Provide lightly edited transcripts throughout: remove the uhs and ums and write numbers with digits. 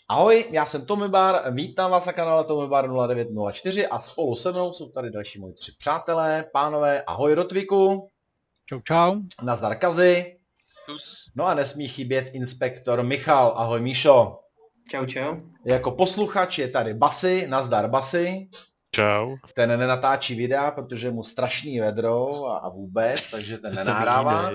Ahoj, já jsem Tomibar, vítám vás na kanále Tomibar 0904 a spolu se mnou jsou tady další moji 3 přátelé, pánové, ahoj Rotviku. Čau, čau. Nazdar Kazi. Tus. No a nesmí chybět inspektor Michal, ahoj Míšo. Čau, čau. Jako posluchač je tady Basy, nazdar Basy. Čau. Ten nenatáčí videa, protože je mu strašný vedro a vůbec, takže ten nenahrává.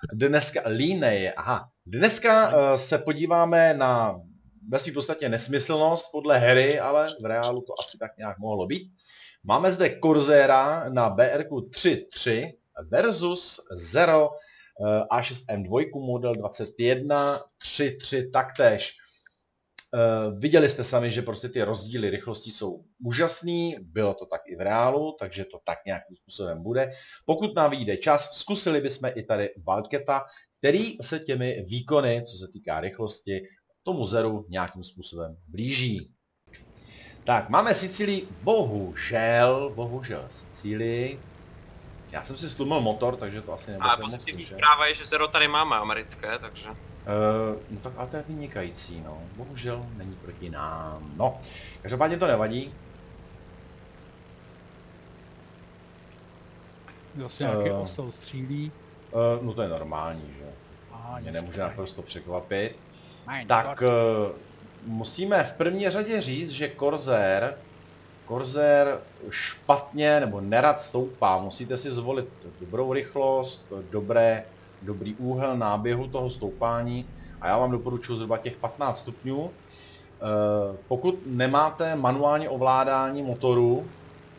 Dneska se podíváme na ve svým podstatě nesmyslnost podle hry, ale v reálu to asi tak nějak mohlo být. Máme zde Corsaira na BRku 3.3 versus Zero A6M2 model 21.3.3 taktéž. Viděli jste sami, že prostě ty rozdíly rychlosti jsou úžasný, bylo to tak i v reálu, takže to tak nějakým způsobem bude. Pokud nám vyjde čas, zkusili bychom i tady Wildcata, který se těmi výkony, co se týká rychlosti, tomu Zeru nějakým způsobem blíží. Tak, máme Sicílii, bohužel Sicílii. Já jsem si stlumil motor, takže to asi nebude A moc pozitivní slyšet. zpráva je, že Zero tady máme americké, takže... No tak ale to je vynikající, no. Bohužel není proti nám. No, každopádně to nevadí. Zase nějaký osel střílí. No to je normální, že? Mě nemůže naprosto překvapit. Tak musíme v první řadě říct, že Corsair špatně nebo nerad stoupá. Musíte si zvolit dobrou rychlost, dobrý úhel náběhu toho stoupání a já vám doporučuji zhruba těch 15 stupňů. Pokud nemáte manuální ovládání motoru,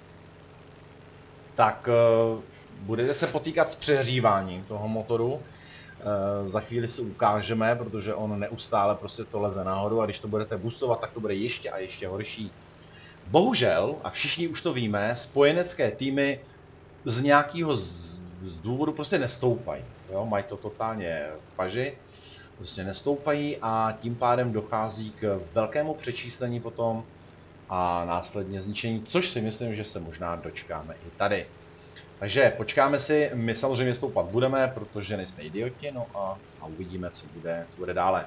tak budete se potýkat s přehříváním toho motoru. Za chvíli si ukážeme, protože on neustále prostě to leze nahoru a když to budete boostovat, tak to bude ještě a ještě horší. Bohužel, a všichni už to víme, spojenecké týmy z nějakého z důvodu prostě nestoupají. Jo? Mají to totálně v paži, prostě nestoupají a tím pádem dochází k velkému přečíslení potom a následně zničení, což si myslím, že se možná dočkáme i tady. Takže počkáme si, my samozřejmě stoupat budeme, protože nejsme idioti, no a uvidíme, co bude dále.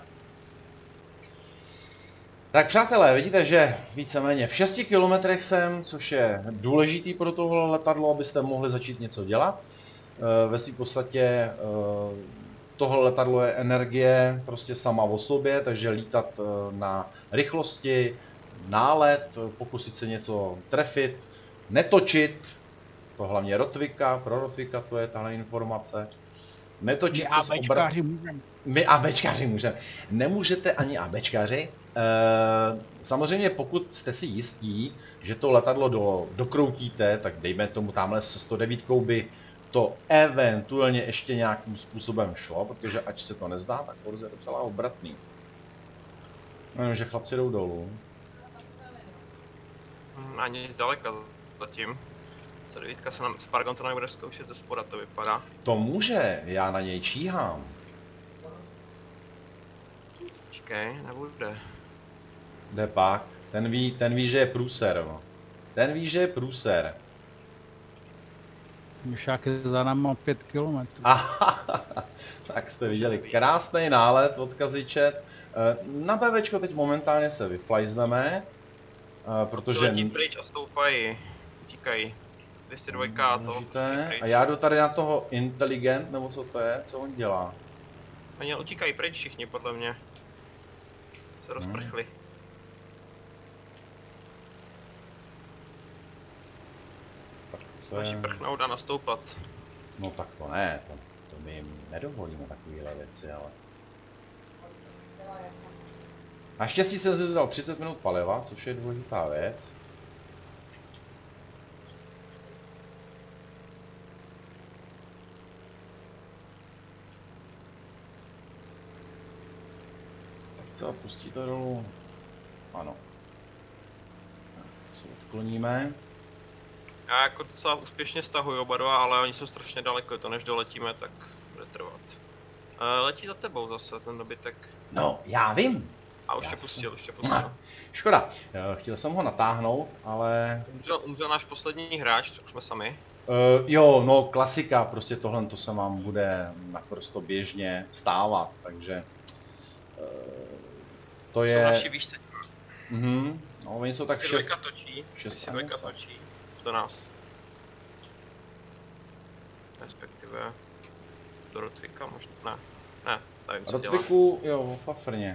Tak přátelé, vidíte, že víceméně v 6 kilometrech jsem, což je důležitý pro tohle letadlo, abyste mohli začít něco dělat. Ve svým podstatě tohle letadlo je energie prostě sama o sobě, takže lítat na rychlosti, nálet, pokusit se něco trefit, netočit, to hlavně Rotvika, pro Rotvika to je tahle informace. Netočit My ABčkáři můžeme. My ABčkáři můžeme. Nemůžete ani ABčkáři. Samozřejmě pokud jste si jistí, že to letadlo dokroutíte, tak dejme tomu tamhle se 109 by to eventuálně ještě nějakým způsobem šlo, protože ať se to nezdá, tak Corsair je docela obratný. Nevím, že chlapci jdou dolů. Ani zdaleka zatím. 109 se nám s Paragon to nebude zkoušet ze spoda, to vypadá. To může, já na něj číhám. Počkej, nebude. Jde pak. Ten ví, že je průser. Ten ví, že je průser. Myšák je za náma 5 kilometrů. Tak jste viděli krásný nálet od Kazičet. Na BVčko teď momentálně se vyflajzneme, protože... Co letí pryč a stoupají, utíkají. 202 a to. A já jdu tady na toho inteligent, nebo co to je, co on dělá? Oni utíkají pryč všichni, podle mě. Se rozprchli. Snaží prchnout a nastoupat. No tak to ne, to my jim nedovolíme takovéhle věci, ale... Naštěstí jsem si vzal 30 minut paliva, což je důležitá věc. Tak co, pustí to dolů? Ano. Tak se odkloníme. Já jako docela úspěšně stahuju oba dva, ale oni jsou strašně daleko, to než doletíme, tak bude trvat. Letí za tebou zase ten dobytek. No, já vím. A už tě pustil. Škoda, chtěl jsem ho natáhnout, ale... Umřel náš poslední hráč, už jsme sami. Jo, no klasika, prostě tohle to se vám bude naprosto běžně stávat, takže... To je... Naši výšce No, oni jsou tak Si 6. dvojka točí, 6 si dvojka točí do nás. Respektive do Rotvika možná, ne, nevím co dělá. Rotviku, jo, v Fafrně.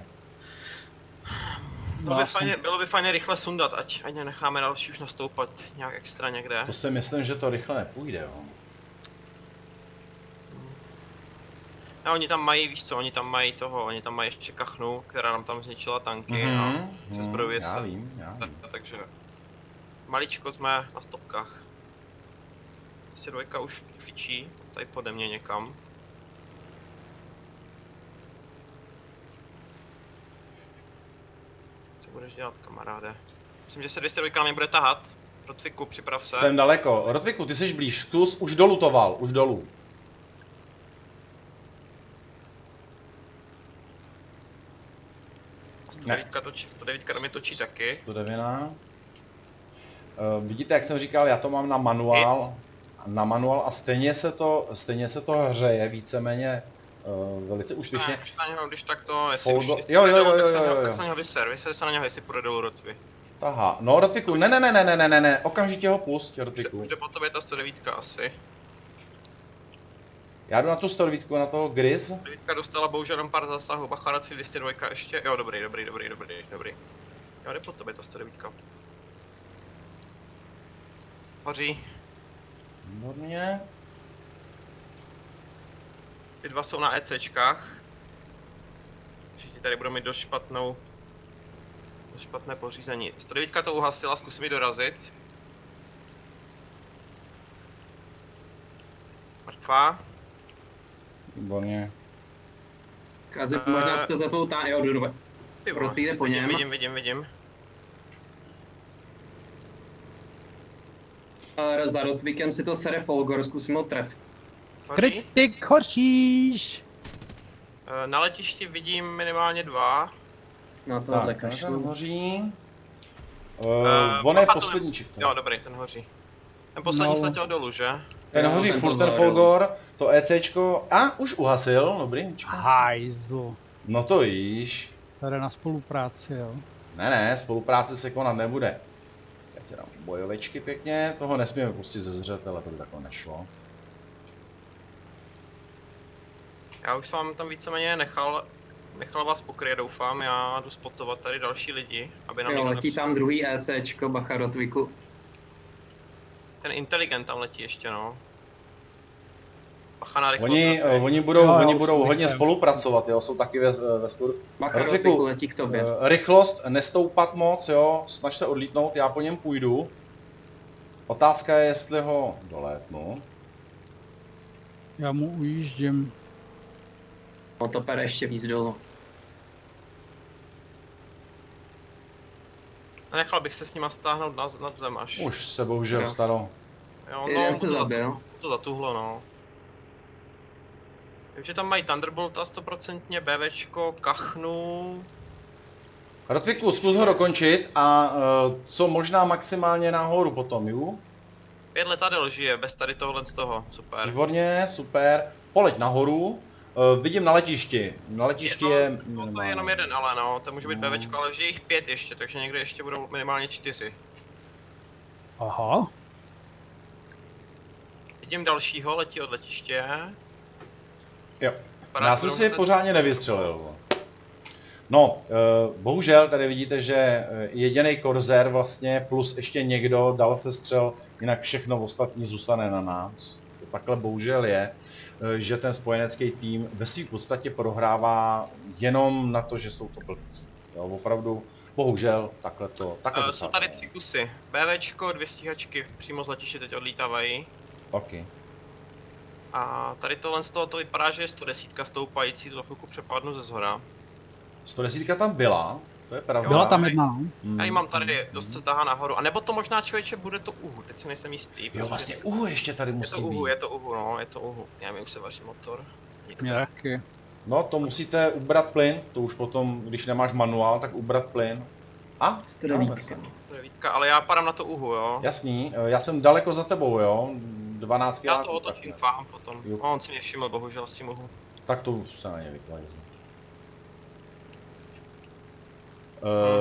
Bylo by fajn rychle sundat, ať nenecháme další už nastoupat nějak extra někde. To si myslím, že to rychle nepůjde, jo. A oni tam mají, víš co, oni tam mají ještě kachnu, která nám tam zničila tanky a se zbrojuje se. Já vím. Takže maličko jsme na stopkách. Prostě dvojka už fičí, tady pode mě někam. Co budeš dělat, kamaráde? Myslím, že se 202 na mě bude tahat. Rotviku, připrav se. Jsem daleko. Rotviku, ty jsi blíž. Zkus, už dolutoval, už dolů. A 109 do mě točí taky. 109. Vidíte, jak jsem říkal, já to mám na manuál. A stejně se to hřeje víceméně velice úspěšně. Když tak to, jestli Folgo... už jo. tak se na něho vyser se na něho, jestli půjde dolů Rotvy. Aha, no Rotviku, ne, okamžitě ho pust, Rotviku. Už jde po tobě ta 109 asi. Já jdu na tu 109, na toho Gris. 109 dostala bohužel jenom pár zásahů, bacha Rotvy 202 ještě, jo dobrý. Jo, jde po tobě ta 109. Hoří. Výborně. Ty dva jsou na ECčkách. Takže ti tady budou mít dost špatné pořízení. 109 to uhasila, zkusím ji dorazit. Mrtvá. Výborně. Kazi, možná si to zapoutá, jo, jdu Rotví jde po něm. Vidím. Ale za Rotvíkem si to sere Folgor, zkusím ho tref. Kritik hoříš! Na letišti vidím minimálně 2. Na tohle Tak, ten kašlu. hoří. On je poslední čekal. Jo, dobrý, ten hoří. Ten poslední sletěl dolů, že? Ten hoří furt ten Folgor, to ECčko, a už uhasil, dobrý. Hajzl. No to víš. Co jde na spolupráci, jo? Ne, spolupráce se konat nebude. Já si dám bojovečky pěkně, toho nesmíme pustit ze zřetele, to by takhle nešlo. Já už jsem tam víceméně nechal vás pokryje, doufám, já jdu spotovat tady další lidi, aby nám Jo, někdo letí tam druhý ECčko, bacha Rotviku. Ten inteligent tam letí ještě, no. Bacha na rychlost. Oni budou hodně spolupracovat, jo, jsou taky ve sporu. Bacha Rotviku letí k tobě. Rychlost, nestoupat moc, jo, snaž se odlítnout, já po něm půjdu. Otázka je, jestli ho dolétnu. Já mu ujíždím. No to pere ještě víc dolů. Nechal bych se s nima stáhnout nad zem až. Už se bohužel stalo. Jo, Jeden se zabil. To zatuhlo, no. Vím, že tam mají Thunderbolta 100%, BVčko, kachnu. Rotviku, zkus ho dokončit a co možná maximálně nahoru potom, jo? 5 letadel žije, bez tady tohle z toho, super. Výborně, super. Poleď nahoru. Vidím na letišti. Na letišti je... To je jenom jeden, ale no, to může být BVčko, ale žije jich 5 ještě, takže někde ještě budou minimálně 4. Aha. Vidím dalšího, letí od letiště. Jo. Já jsem si pořádně nevystřelil. No, bohužel tady vidíte, že jediný korzér vlastně plus ještě někdo dal se střel, jinak všechno ostatní zůstane na nás. To takhle bohužel je, že ten spojenecký tým ve svým podstatě prohrává jenom na to, že jsou to blbci. Jo, opravdu, bohužel, takhle to jsou tady 3 kusy. BVčko, 2 stíhačky přímo z letiště teď odlítávají. OK. A tady tohle z toho to vypadá, že je 110 stoupající, to chvilku přepadnu ze zhora. 110 tam byla, to je pravda. Byla tam jedna. Já ji mám tady, dost se tahá nahoru. A nebo to možná člověče bude to uhu, teď si nejsem jistý. Jo, vlastně uhu ještě tady musí být. Je to uhu, no, je to uhu. Já mi už se vaší motor. Jaký? No, to musíte ubrat plyn, to už potom, když nemáš manuál, tak ubrat plyn. A? 109. Ale já padám na to uhu, jo. Jasný, já jsem daleko za tebou, jo. 12 Já to otočím vám potom. No, on si mě všiml, bohužel s tím uhu. Tak to se na ně vyklází.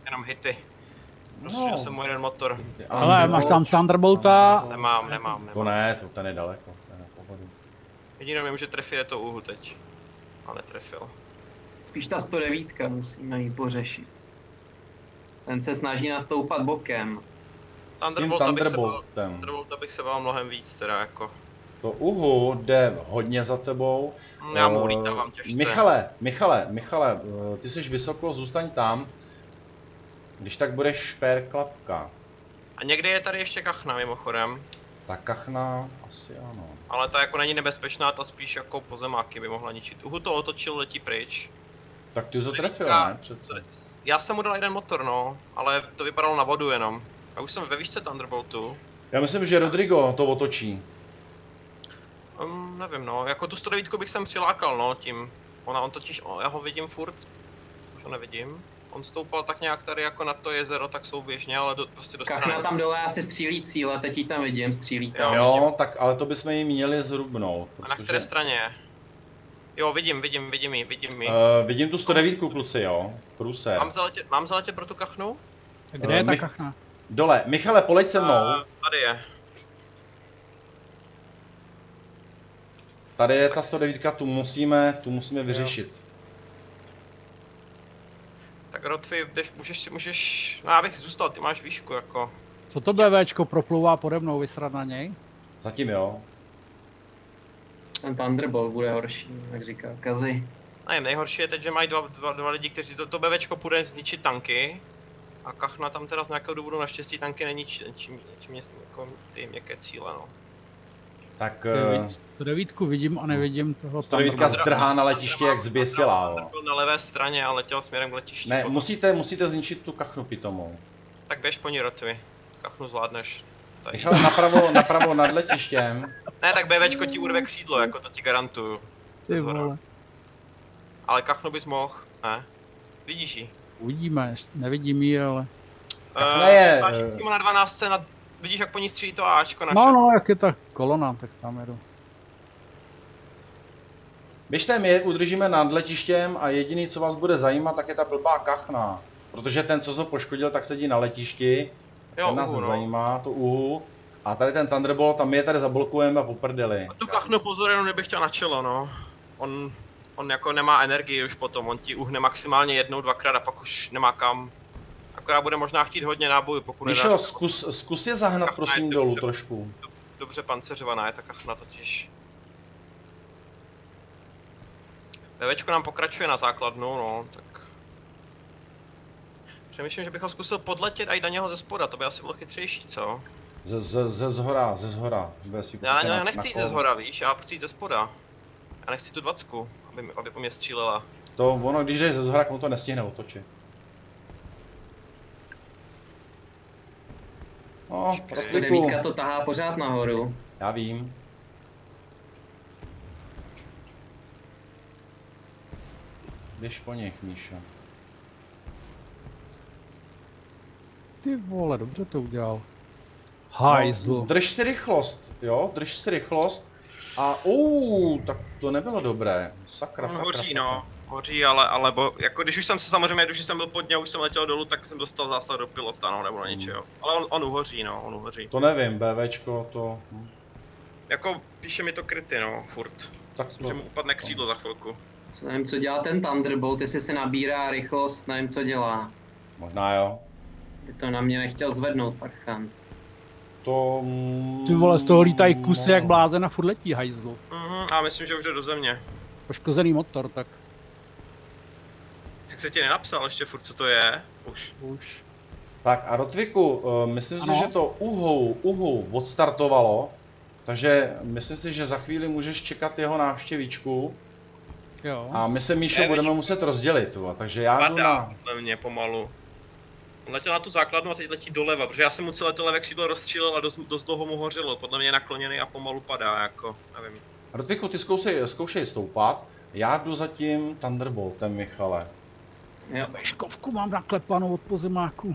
Jenom hity. Rozstřílil jsem mu jeden motor. Ale máš tam Thunderbolta. Nemám. To ne, to ten je daleko. Jedinou mě může trefit je to úhu teď. Ale netrefil. Spíš ta 109 musíme ji pořešit. Ten se snaží nastoupat bokem. Thunderbolt bych se bál mnohem víc teda jako. To uhu jde hodně za tebou. Já mu ulítávám těžce. Michale, ty jsi vysoko, zůstaň tam. Když tak budeš šper klapka. A někde je tady ještě kachna mimochodem. Ta kachna, asi ano. Ale ta jako není nebezpečná, ta spíš jako pozemáky by mohla ničit. Uhu to otočil, letí pryč. Tak ty jsi ho trefil, ne? Přece. Já jsem mu dal jeden motor, no, ale to vypadalo na vodu jenom. Já už jsem ve výšce Thunderboltu. Já myslím, že Rodrigo to otočí. Nevím, no, jako tu 109 bych sem přilákal, no, tím. On totiž, já ho vidím furt. Už ho nevidím. On stoupal tak nějak tady jako na to jezero, tak souběžně, ale prostě do strany. Kachna tam dole asi střílí cíle, teď ji tam vidím, střílí tam. Jo, tak ale to bychom ji měli zhrubnout. A na které straně je? Jo, vidím ji. Vidím tu 109, kluci, jo. Průser. Mám zaletět pro tu kachnu? Kde je ta kachna? Dole. Michale, poleď se mnou. Tady je. Tady je ta 109, tu musíme vyřešit. Tak Rotvi, můžeš, no já bych zůstal, ty máš výšku jako. Co to BVčko proplouvá pode mnou, vysrat na něj? Zatím jo. Ten Thunderbolt bude horší, jak říká Kazi. Nevím, nejhorší je teď, že mají dva lidi, kteří to BVčko půjde zničit tanky. A kachna tam teda z nějakého důvodu naštěstí tanky neničí, jako ty měkké cíle, no. Tak... 109 vidím a nevidím toho 109 zdrhá na letiště jak zběsilá, jo. Byl na levé straně a letěl směrem k letišti. Ne, musíte zničit tu kachnu pitomou. Tak běž po ní, Rotvi. Kachnu zvládneš. Michale, napravo nad letištěm. Ne, tak BVčko ti urve křídlo, jako to ti garantuju. Ty vole. Ale kachnu bys mohl, ne? Vidíš ji? Uvidíme, nevidím ji, ale... Na 12, vidíš, jak po ní střílí to Ačko naše. No, jak je ta kolona, tak tam jedu. Běžte, my udržíme nad letištěm a jediný, co vás bude zajímat, tak je ta blbá kachna. Protože ten, co se poškodil, tak sedí na letišti. Jo, ten nás zajímá, to uhu. A tady ten Thunderbolt, tam je tady zablokujeme a poprdeli. A tu kachnu pozor, jenom nebych chtěl na čelo, no. On jako nemá energii už potom, on ti uhne maximálně jednou, dvakrát a pak už nemá kam. Akorát bude možná chtít hodně nábojů, pokud nedáš. Míšo, zkus je zahnat prosím dolů trošku. Dobře panceřovaná je ta kachna totiž. VVčko nám pokračuje na základnu, no, tak... Přemýšlím, že bych ho zkusil podletět a jít na něho ze spoda, to by asi bylo chytřejší, co? Ze zhora. Já nechci jít ze zhora, víš, já chci jít ze spoda. Já nechci tu 20, aby po mě střílela. To ono, když jdeš ze zhora, mu to nestihne otočit. No, devítka to tahá pořád nahoru. Já vím. Běž po nich, Míša. Ty vole, dobře to udělal. Hajzl. No, drž si rychlost, jo, drž si rychlost. A tak to nebylo dobré. Sakra. Hoří, no. Hoří, ale jako když už jsem se samozřejmě, když jsem byl pod něj, už jsem letěl dolů, tak jsem dostal zásah do pilota, no, nebo na něčeho. Ale on uhoří, no, on uhoří. To nevím, BVčko, to... Jako, píše mi to kryty, no, furt. Tak myslím, že mu upadne křídlo za chvilku. Nevím, co dělá ten Thunderbolt, jestli si nabírá rychlost, nevím, co dělá. Možná jo. By to na mě nechtěl zvednout, parchant. To... Ty vole, z toho lítají kusy jak blázen a furt letí, hajzl. A myslím, že už jde do země. Poškozený motor, tak. Jak se ti nenapsal ještě furt, co to je? Už. Tak a Rotviku, myslím si, že to uhou odstartovalo. Takže myslím si, že za chvíli můžeš čekat jeho návštěvíčku. Jo. A my se, Míšo, budeme muset rozdělit, takže já jdu na... mě pomalu. On letěl na tu základnu a teď letí doleva, protože já jsem mu celé to levé křídlo rozstřílel a dost dlouho mu hořilo. Podle mě je nakloněný a pomalu padá, jako, nevím. Rotviku, ty zkoušej stoupat. Já jdu za tím Thunderboltem, Michale. Jo. Škovku mám naklepanou od pozemáku.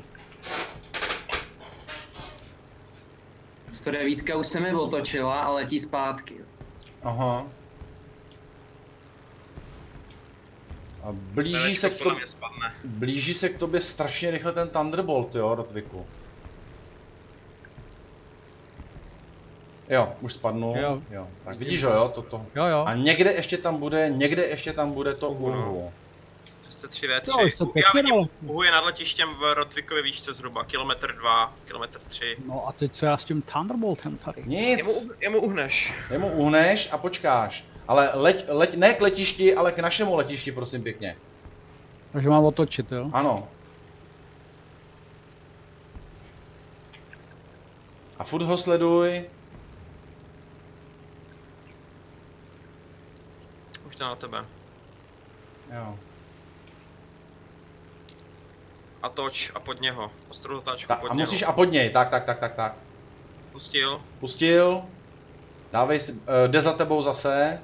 109 už se mi otočila a letí zpátky. Aha. A Podle mě spadne. blíží se k tobě strašně rychle ten Thunderbolt, jo, Rotviku. Jo, už spadnul. Jo. Tak vidíš ho, jo, toto. Jo. A někde ještě tam bude to uhu. 3v3. Jo, už se pěkně dalo. Uhu je nad letištěm v Rotvikově výšce zhruba, kilometr 2, kilometr 3. No a teď co já s tím Thunderboltem tady? Nic. Jemu uhneš. Jemu uhneš a počkáš. Ale leď ne k letišti, ale k našemu letišti, prosím pěkně. Takže mám otočit, jo? Ano. A furt ho sleduj. Už to na tebe. Jo. A toč a pod něho. Ostrou zatáčku pod A něho. musíš a pod něj, tak. Pustil. Dávej si, jde za tebou zase.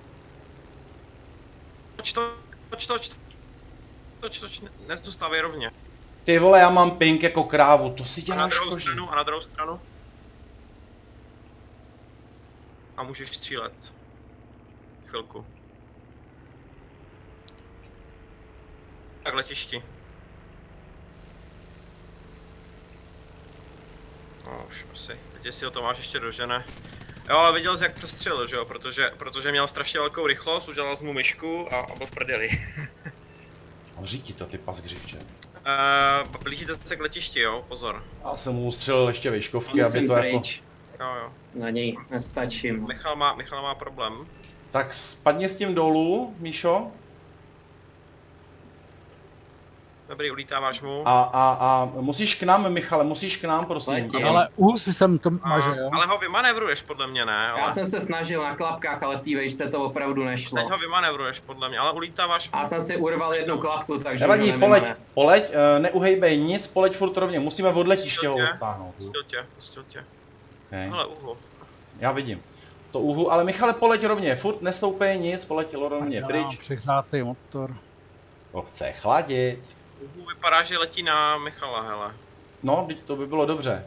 Toč, nezůstávej rovně. Ty vole, já mám ping jako krávu, to si A na děláš druhou koží. stranu, a na druhou stranu. A můžeš střílet. Chvilku. Tak letišti. No už asi, teď jestli ho to máš ještě dožene. Jo, ale viděl jsi, jak přestřelil, že jo, protože měl strašně velkou rychlost, udělal jsi mu myšku a byl v prdeli. Hoří ti to, ty pasgřivče. Blížíte se k letišti, jo, pozor. Já jsem mu ustřelil ještě výškovky, aby Jsem to jako... pryč. Jo. Na něj nestačím. Michal má problém. Tak spadni s tím dolů, Míšo. Dobrý, ulítáváš mu. A musíš k nám, Michale, musíš k nám, prosím. Letím. Ale si jsem to maže, jo? Ale ho vymanevruješ podle mě, ne? Ale... Já jsem se snažil na klapkách, ale v té vejšce to opravdu nešlo. Teď ho vymanevruješ podle mě, ale ulítáváš mu. Já jsem si urval jednu klapku, takže Nevadí, to poleď, neuhejbej nic, poleď furt rovně, musíme od letiště ho odtáhnout. Pustil tě. Okay. Hele, uhu. Já vidím. To uhu, ale Michale, poleď rovně, furt nestoupej nic, poleď rovně, pryč. Přehrátej motor. To chce chladit. Uhu vypadá, že letí na Michala, hele. No, teď to by bylo dobře.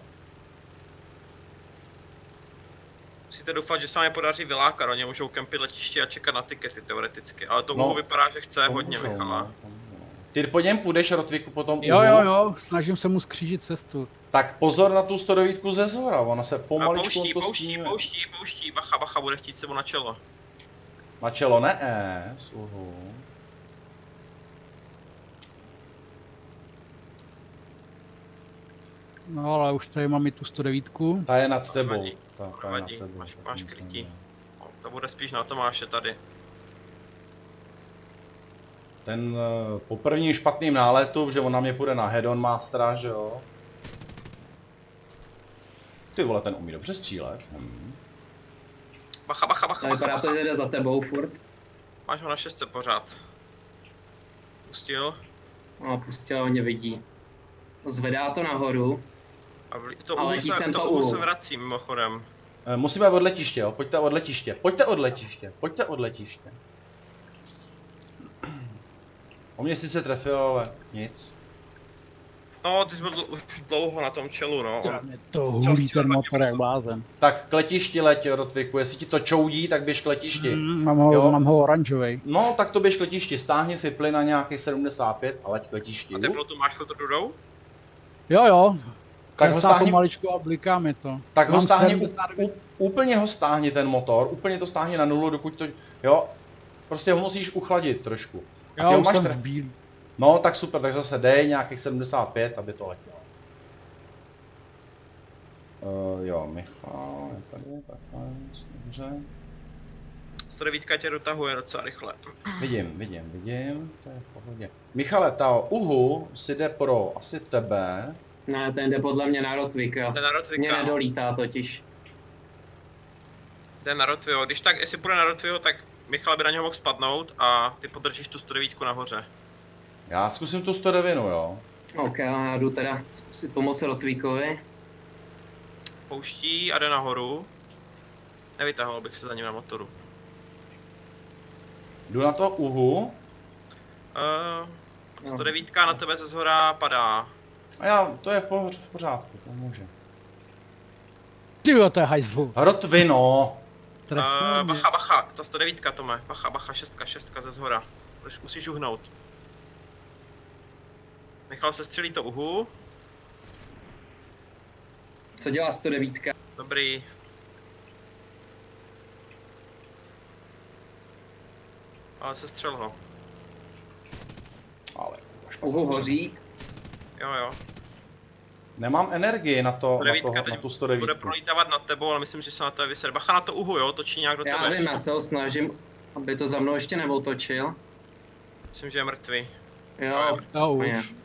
Musíte doufat, že se vám je podaří vylákat, oni můžou kempit letiště a čekat na tikety teoreticky, ale to uhu vypadá, že chce hodně můžou, Michala. no. Ty po něm půjdeš, Rotviku, potom uhu. Jo, snažím se mu skřížit cestu. Tak pozor na tu 109 ze zhora, ona se pomaličku Pouští, bacha, bude chtít sebou na čelo. Na čelo ne, z uhu. No ale už tady mám i tu 109. Ta je nad tebou. Vadí, máš krytí. No, to bude spíš na Tomáše tady. Ten po prvním špatným náletu, že on na mě půjde na head-on mastera, že jo? Ty vole, ten umí dobře střílet. Bacha. Vypadá to, že jde za tebou furt. Máš ho na 6 pořád. Pustil. No, pustil, on mě vidí. Zvedá to nahoru. To Ale uhu se vrací mimochodem. Musíme od letiště, jo? Pojďte od letiště. O mě sice trefil, ale nic. No, ty jsi byl už dlouho na tom čelu, no. To hulí ten motor jak blázen. Tak k letišti leď, Rotviku, jestli ti to čoudí, tak běž k letišti. Mám ho oranžovej. No, tak to běž k letišti, stáhni si plyn na nějakých 75 a leď k letišti. A teplotu máš filtr dudou? Jo. Tak ho stáhni, pomaličku a bliká mi to. tak ho stáhni, úplně ho stáhni ten motor, úplně to stáhni na nulu, dokud to, jo, prostě ho musíš uchladit trošku. Jo, už jsem v bílý. No, tak super, tak zase dej nějakých 75, aby to letělo. Jo, Michal, je tady, takhle, dobře. 109 tě dotahuje docela rychle. Vidím, to je v pohodě. Michale, ta uhu si jde pro asi tebe. Ne, ten jde podle mě na Rotvika. Mě nedolítá totiž. Jde na Rotviho, když tak, jestli půjde na Rotviho, tak Michal by na něho mohl spadnout a ty podržíš tu 109 nahoře. Já zkusím tu 109, jo. Ok, já jdu teda zkusit pomoci Rotvíkovi. Pouští a jde nahoru. Nevytahoval bych se za ním na motoru. Jdu na to uhu. 109 na tebe ze zhora padá. A to je v pořádku, to může. Tyjo, to je hajzlu. Rotvino. Bacha, ta 109 Tome. Bacha, 6 ze zhora. Musíš uhnout. Michal se střelí to uhu. Co dělá 109? Dobrý. Ale se střel ho. Ale Uhu hoří. Jo. nemám energii na to, na tu 109. Bude prolítávat nad tebou, ale myslím, že se na to vyser. Bacha na to uhu, jo, točí nějak do Já tebe. vím, já se ho snažím, aby to za mnou ještě neotočil. Myslím, že je mrtvý. Jo, No úplně. už.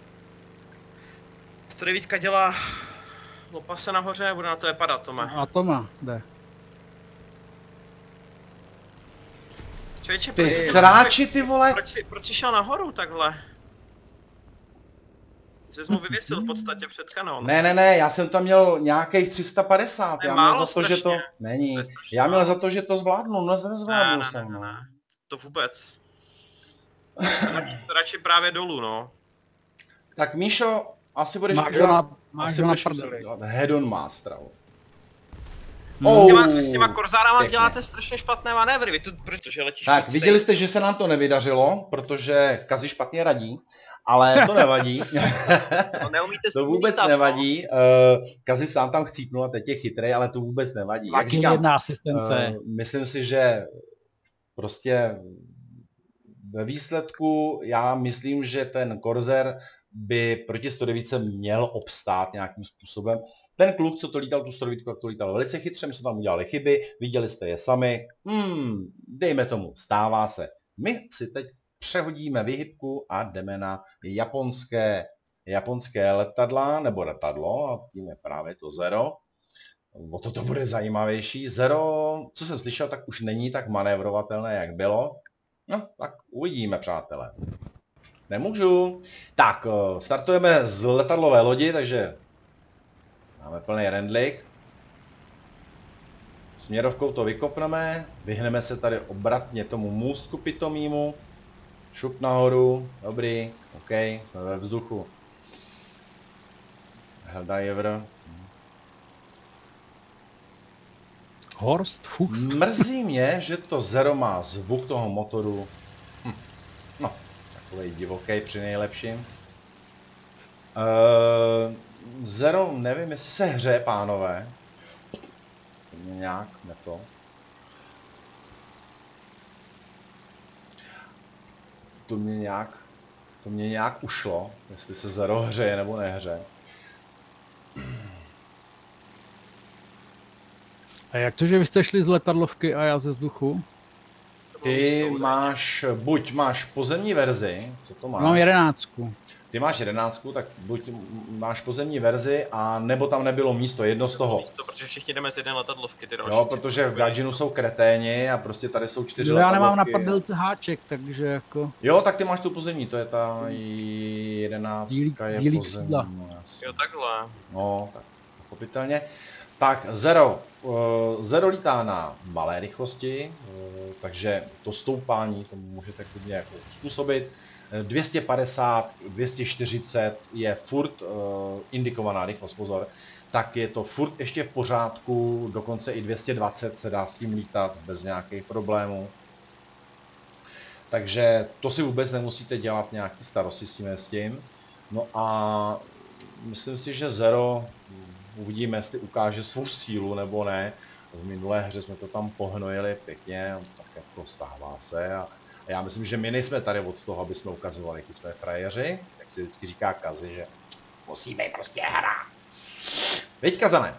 109 dělá lopase nahoře, bude na to padat, Tome. A to má, jde. Člověče, Ty sráči, ty vole! proč jsi šel nahoru takhle? Jsi mu vyvěsil v podstatě před kanon. Ne, já jsem tam měl nějakých 350, To je já málo měl za to, že to... strašně. Není, To je strašně já měl málo. za to, že to zvládnu, no nezvládnu jsem, no. Ne. To vůbec. To radši právě dolů, no. Tak Míšo, asi budeš Máš udělat... ho na asi budeš prdeli. udělat Hedon Master. S těma korzárama pěkně. děláte strašně špatné manévry, vy tu, protože letíš Tak, furt viděli jste, že se nám to nevydařilo, protože Kazi špatně radí, ale to nevadí. No, neumíte To vůbec nevadí. Kazi sám tam chcípnul a teď je chytrý, ale to vůbec nevadí. Jak Taky říkám, jedna asistence. myslím si, že prostě ve výsledku já myslím, že ten Corsair by proti 109 měl obstát nějakým způsobem. Ten kluk, co to lítal, tu 109, jak to lítal velice chytře, my jsme tam udělali chyby, viděli jste je sami. Dejme tomu, stává se. My si teď přehodíme vyhybku a jdeme na japonské letadla, nebo letadlo, a tím je právě to Zero. O to bude zajímavější. Zero, co jsem slyšel, tak už není tak manévrovatelné, jak bylo. No, tak uvidíme, přátelé. Nemůžu. Tak, startujeme z letadlové lodi, takže máme plný rendlik. Směrovkou to vykopneme, vyhneme se tady obratně tomu můstku pitomímu. Šup nahoru, dobrý, OK, jsme ve vzduchu. Helldiver. Horst Fuchs. Mrzí mě, že to Zero má zvuk toho motoru. No, takovej divoký při nejlepším. Zero, nevím, jestli se hře, pánové. Nějak, ne to. To mě nějak ušlo, jestli se Zero hřeje nebo nehře. A jak to, že vy jste šli z letadlovky a já ze vzduchu? Ty buď máš pozemní verzi, co to máš? Mám 11. Ty máš 11, tak buď máš pozemní verzi, a nebo tam nebylo místo, jedno z toho. To, protože všichni jdeme z jedné letadlovky, ty další. Jo, protože v Gaijinu jsou kreténi a prostě tady jsou 4 Já nemám na letadlovky. prdelce háček, takže jako... Jo, tak ty máš tu pozemní, to je ta 11 je bílý pozemní. křídla. No, jasně. Jo, takhle. No, tak pochopitelně. Tak Zero. Zero lítá na malé rychlosti, takže to stoupání to můžete klidně jako způsobit. 250, 240 je furt indikovaná rychlost, pozor, tak je to furt ještě v pořádku, dokonce i 220 se dá s tím lítat bez nějakých problémů. Takže to si vůbec nemusíte dělat nějaký starosti s tím. No a myslím si, že Zero, uvidíme, jestli ukáže svou sílu nebo ne. V minulé hře jsme to tam pohnojili pěkně, tak jako stává se. A já myslím, že my nejsme tady od toho, aby jsme ukazovali, jaký jsme frajeři, jak si vždycky říká Kazi, že musíme prostě hrát. Veď, Kazane?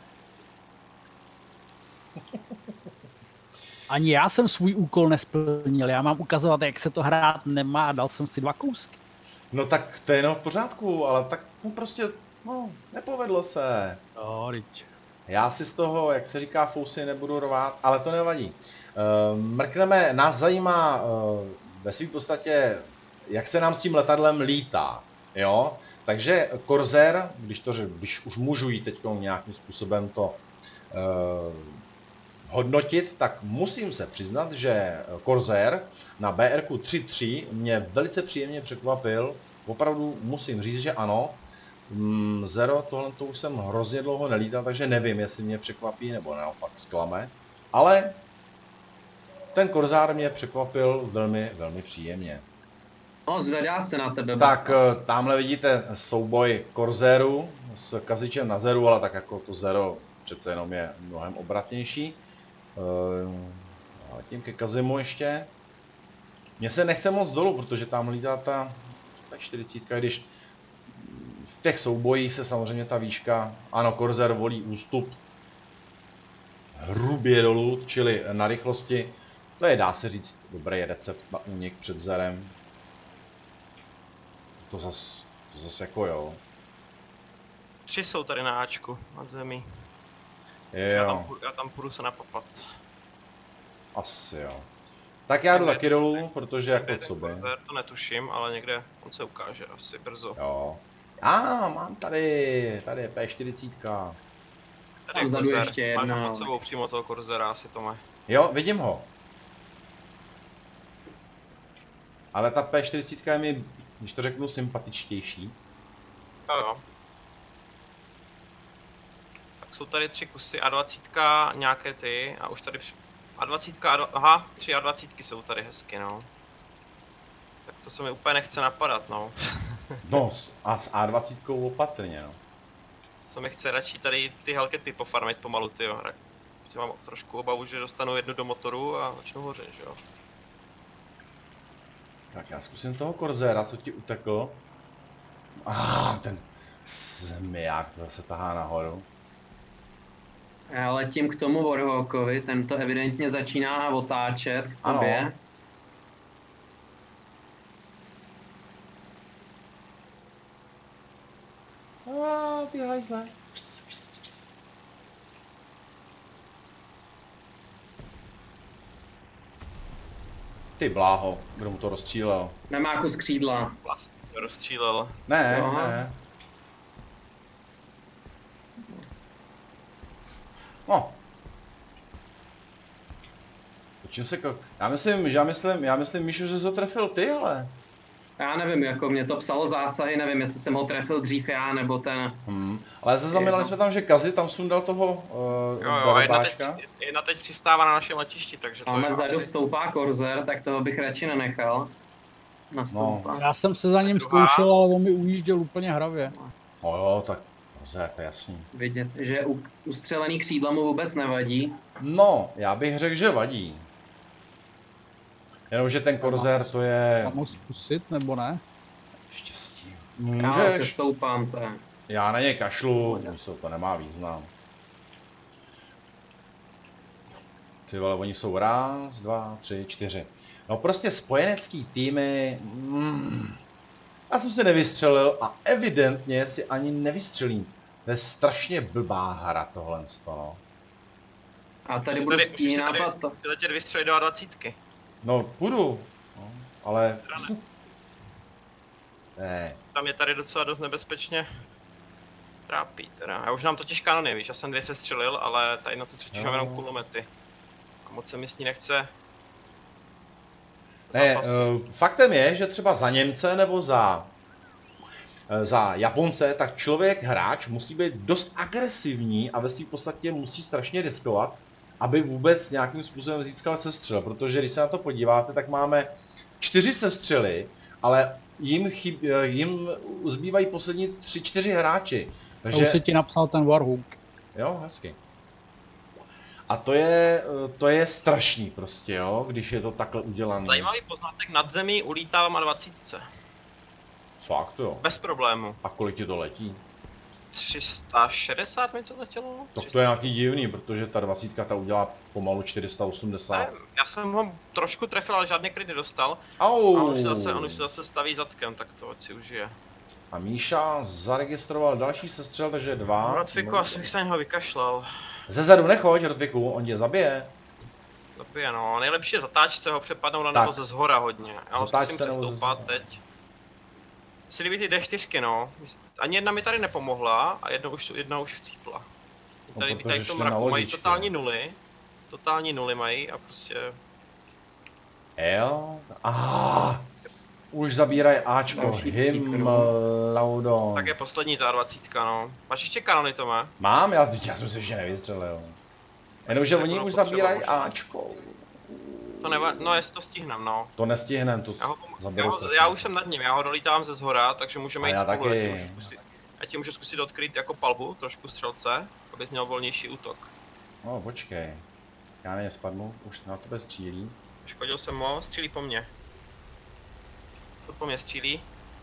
Ani já jsem svůj úkol nesplnil, já mám ukazovat, jak se to hrát nemá, dal jsem si 2 kousky. No tak to je jenom v pořádku, ale tak no prostě, no, nepovedlo se. Jo, teď. Já si z toho, jak se říká, fousy nebudu rvát, ale to nevadí. Mrkneme, nás zajímá ve svým podstatě, jak se nám s tím letadlem lítá, jo? Takže Corsair, když už můžu jít teď nějakým způsobem to hodnotit, tak musím se přiznat, že Corsair na BRku 3.3 mě velice příjemně překvapil. Opravdu musím říct, že ano. Zero, tohle to už jsem hrozně dlouho nelítal, takže nevím, jestli mě překvapí nebo naopak zklame. Ale ten Corsair mě překvapil velmi, velmi příjemně. No, zvedá se na tebe. Tak, tamhle vidíte souboj Korzéru s kazičem na Zeru, ale tak jako to Zero přece jenom je mnohem obratnější. Ale tím ke Kazimu ještě. Mně se nechce moc dolů, protože tam lítá ta 40, když v těch soubojích se samozřejmě ta výška, ano, Korzér volí ústup hrubě dolů, čili na rychlosti. To je, dá se říct, dobrý recept na únik před Zerem. To zas jako jo. 3 jsou tady na Ačku, na zemi. Jo, Já tam půjdu se napapat. asi jo. Tak já jdu taky dolů, protože jako co by. To netuším, ale někde on se ukáže asi brzo. Jo. Mám tady je P40. Tady je vzadu Korzér. ještě jedna, Máš ale- pod sebou přímo toho Korzera, asi to má. Jo, vidím ho. Ale ta P40 je mi, když to řeknu, sympatičtější. Jo. Tak jsou tady 3 kusy A20, nějaké ty a už tady A20, aha, 3 A20 jsou tady hezky, no. Tak to se mi úplně nechce napadat, no. No, a s A20 opatrně, no. Co mi chce radši tady ty helkety pofarmit pomalu, tyjo. Protože mám trošku obavu, že dostanu jednu do motoru a začnu hořet, že jo. Tak já zkusím toho Korzéra, co ti utekl. Ten zmiják, to se tahá nahoru. Já letím k tomu Warhawkovi, ten to evidentně začíná otáčet k Ano. tobě. Ty hajzle. Ty bláho, kdo mu to rozstřílel? Nemá kus křídla. Vlastně rozstřílel. Ne, Aha. ne. No. Počím se já myslím, Míšu, že jsi ho trefil ty, ale. Já nevím, jako mě to psalo zásahy, nevím, jestli jsem ho trefil dřív já, nebo ten... Ale zaznamenali jsme tam, že Kazi tam sundal toho Jo, a darebáčka. jedna teď přistává na našem letišti, takže to Máme je vzadu asi... stoupá Korzer, tak toho bych radši nenechal. Nastoupá. Já jsem se za ním Druhá. zkoušel, ale on mi ujížděl úplně hravě. No jo, tak to je jasný. Vidět, že ustřelený křídla mu vůbec nevadí. No, já bych řekl, že vadí. Jenomže ten Korzér to je Mám ho zkusit, nebo ne? štěstí. Já se Můžeš, stoupám, to je. já na ně kašlu, to nemá význam. Ty vole, oni jsou raz, 2, 3, 4. No prostě spojenecký týmy... Já jsem se nevystřelil a evidentně si ani nevystřelím. To je strašně blbá hra tohle, no. A tady budu stínávat to. Tyhle tě vystřelit do A20. No, půjdu. No, ale... Ne. Tam je tady docela dost nebezpečně trápí teda. Já už nám totiž kanony, víš, já jsem 2 sestřelil, ale tady na to třetí mám jenom kulomety. A moc se mi s ní nechce. Ne, zápasit. faktem je, že třeba za Němce nebo za Japonce, tak člověk, hráč, musí být dost agresivní a ve svým podstatě musí strašně riskovat, aby vůbec nějakým způsobem získal sestřel, protože když se na to podíváte, tak máme 4 sestřely, ale jim zbývají poslední 3-4 hráči. Takže... Já už si ti napsal ten Warhawk. Jo, hezky. A to je strašný prostě, jo, když je to takhle udělané. Zajímavý poznatek, nad zemí ulítávám A20. Fakt jo. Bez problému. A kolik ti to letí? 360 mi to letělo? Tak to je nějaký divný, protože ta 20 ta udělá pomalu 480. Ne, já jsem ho trošku trefil, ale žádný kryt nedostal. Au. A on už se zase staví zadkem, tak to ať si užije. A Míša zaregistroval další sestřel, takže 2. Rodviku, asi bych se na něho vykašlal. Ze zadu nechoď, Rodviku, on tě zabije. Dobře, no. Nejlepší je zatáčce ho přepadnout na Tak. nebo ze zhora hodně. Já ho Zatáčce zkusím nebo ze přestoupat zhora. teď. Si líbí ty D4, no. Ani jedna mi tady nepomohla a jedna už vcípla. No, Tady, protože tady v tom šli na mraku mají lodičky. totální nuly. Totální nuly mají a prostě... Jo. Už zabírají Ačko. Další vcípl. Laudon. Tak je poslední ta 20, no. Máš ještě kanony, Tome? Mám, já jsem se ještě nevystřelil. Jenomže Tak oni budou už potřeba zabírají možná. Ačko. To nevadí, no jestli to stihnem, no. To nestihnem, tu zaberu strašně. Já už jsem nad ním, já ho dolítám ze zhora, takže můžeme jít já spolu. taky. Já ti můžu zkusit odkryt jako palbu, trošku střelce, abych měl volnější útok. No počkej, já na ně spadnu, už na tebe střílí. Škodil jsem mu, střílí po mně. Furt po mně střílí.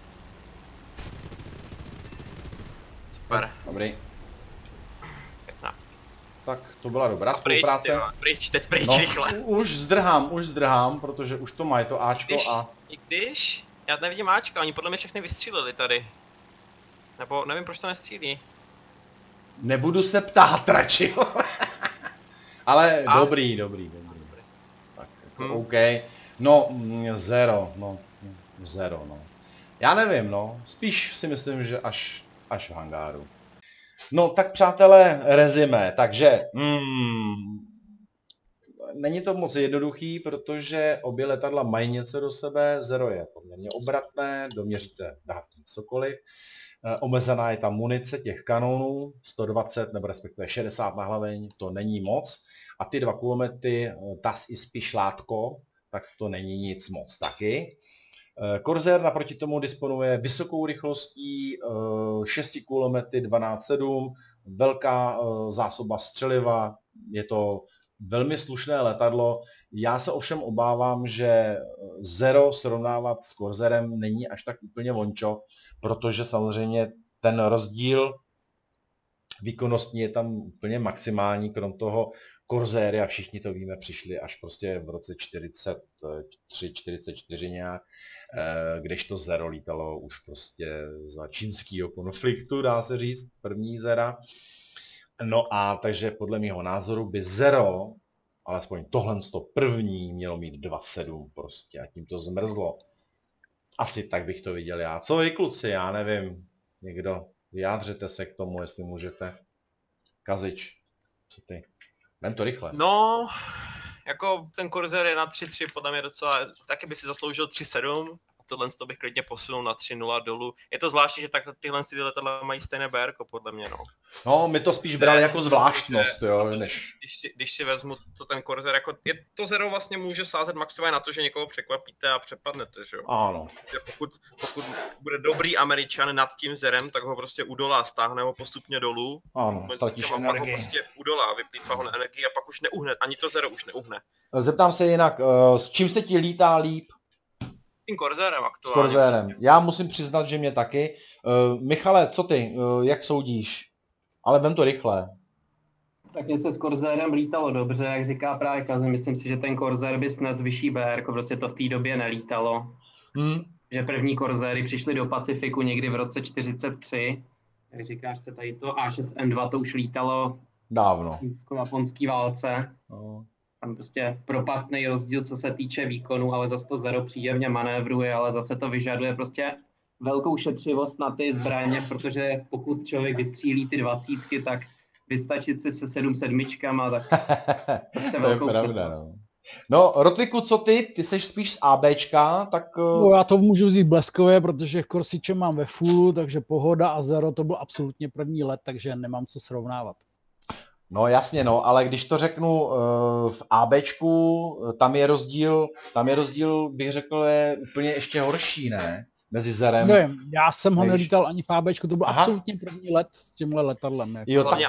Super. Dobrý. Pěkná. Tak to byla dobrá Pryč, spolupráce. pryč, teď pryč, No, rychle. už zdrhám, protože už to mají to Ačko a... I když, já nevidím Ačka, oni podle mě všechny vystříleli tady. Nebo nevím, proč to nestřílí. Nebudu se ptát radši. Ale dobrý. Tak, OK. No, zero, no. Já nevím, no. Spíš si myslím, že až v hangáru. No, tak přátelé, rezime. Takže, není to moc jednoduchý, protože obě letadla mají něco do sebe. Zero je poměrně obratné, doměříte, dáte cokoliv. Omezená je ta munice těch kanonů, 120 nebo respektive 60 na hlaveň, to není moc. A ty 2 kulomety, TAS i Spišlátko, tak to není nic moc taky. Corsair naproti tomu disponuje vysokou rychlostí, 6 kulomety 12.7, velká zásoba střeliva, je to velmi slušné letadlo. Já se ovšem obávám, že Zero srovnávat s Corsairem není až tak úplně vončo, protože samozřejmě ten rozdíl výkonnostní je tam úplně maximální, krom toho Corsairy, a všichni to víme, přišli až prostě v roce 43, 44 nějak, kdežto Zero lítalo už prostě za čínského konfliktu, dá se říct, první Zera. No a takže podle mého názoru by Zero, alespoň tohle první, mělo mít 2.7 prostě a tím to zmrzlo. Asi tak bych to viděl já. Co vy kluci, já nevím, někdo, vyjádřete se k tomu, jestli můžete. Kazič, co ty? Vem to rychle. No, jako ten Corsair je na 3.3 podle mě docela, taky by si zasloužil 3.7. Tohle to bych klidně posunul na 3.0 dolů. Je to zvláštní, že tak tyhle letadla mají stejné BR podle mě, no. No, my to spíš brali jako zvláštnost, jo, než... Když si vezmu to ten Corsair, jako to Zero vlastně může sázet maximálně na to, že někoho překvapíte a přepadnete, že jo. Ano. Že pokud bude dobrý Američan nad tím Zerem, tak ho prostě udolá, stáhne ho postupně dolů. Ano, ztratíš energii. Pak ho prostě udolá, vyplýtvá ho na energii a pak už neuhne, ani to Zero už neuhne. Zeptám se jinak, s čím se ti lítá líp? Tím Corsairem aktuálně. S Corsairem. Já musím přiznat, že mě taky. Michale, co ty? Jak soudíš? Ale vem to rychle. Tak mě se s Corsairem lítalo dobře, jak říká právě Kazi. Myslím si, že ten Corsair by snes vyšší BR, prostě to v té době nelítalo. Že první Corsairy přišly do Pacifiku někdy v roce 43. Jak říkáš, se tady to A6M2 to už lítalo dávno. V japonské válce. No. Tam prostě propastný rozdíl, co se týče výkonu, ale zase to Zero příjemně manévruje, ale zase to vyžaduje prostě velkou šetřivost na ty zbraně, protože pokud člověk vystřílí ty 20, tak vystačit si se 7.7, tak to je velkou přesnost. No, Rotviku, co ty? Ty seš spíš z ABčka, tak... No, já to můžu vzít bleskově, protože Korsiče mám ve fullu, takže pohoda a Zero to byl absolutně první let, takže nemám co srovnávat. No jasně, no, ale když to řeknu v ABčku, tam je rozdíl, bych řekl, je úplně ještě horší, ne? Mezi Zerem. Nevím, já jsem ho nelítal ani v ABčku, to byl absolutně první let s tímhle letadlem. Jako. Jo, hlavně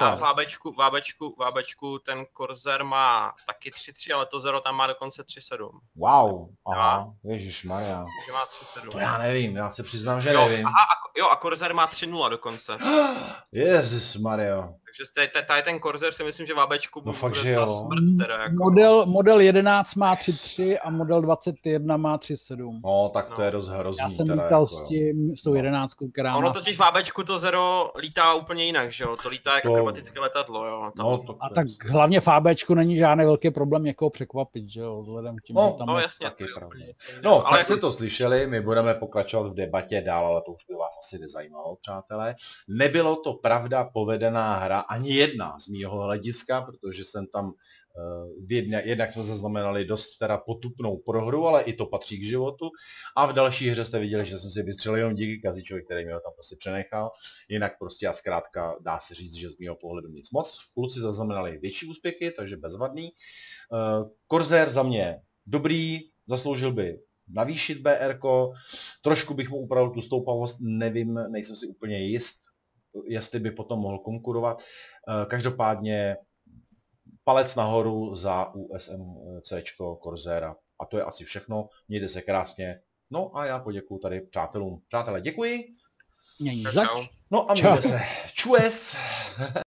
v ABčku ten Corsair má taky 3.3, ale to Zero tam má dokonce 3.7. Wow, aha, ježišmarja. Takže má 3.7. To já nevím, já se přiznám, že nevím. A Corsair má 3.0 dokonce. Ježišmarja. Takže tady ten Corsair si myslím, že v ABčku no bude docela smrt teda. Jako. Model 11 má 3.3 a model 21 má 3.7. No, tak to je dost hrozný. Já jsem lítal s tou 11, která ono totiž v ABčku to Zero lítá úplně jinak, že jo? To lítá jako akrobatické letadlo, jo? No, a tak hlavně v ABčku není žádný velký problém někoho překvapit, že jo? Vzhledem k tím, no, tam no jasně. Taky no, ale tak jste to slyšeli, my budeme pokračovat v debatě dál, ale to už by vás asi nezajímalo, přátelé. Nebylo to pravda povedená hra, ani jedna z mýho hlediska, protože jsem tam jednak jsme zaznamenali dost teda potupnou prohru, ale i to patří k životu. A v další hře jste viděli, že jsem si vystřelil jenom díky Kazičovi, který mi ho tam prostě přenechal. Jinak prostě a zkrátka dá se říct, že z mýho pohledu nic moc. Kluci zaznamenali větší úspěchy, takže bezvadný. Corsair za mě dobrý, zasloužil by navýšit BR-ko, trošku bych mu upravil tu stoupavost, nevím, nejsem si úplně jist, jestli by potom mohl konkurovat. Každopádně palec nahoru za USMCčko Corsaira. A to je asi všechno, mějte se krásně. No a já poděkuju tady přátelům. Přátelé, děkuji. Není zač. No a mějte se. Čues.